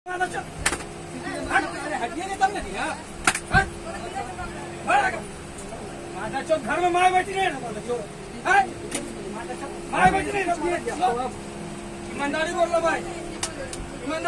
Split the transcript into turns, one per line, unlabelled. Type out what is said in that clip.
हटिए नहीं तब नहीं माता चौथ घर में माँ बैठी नहीं माँ बैठी नहीं ईमानदारी बोल लो भाई।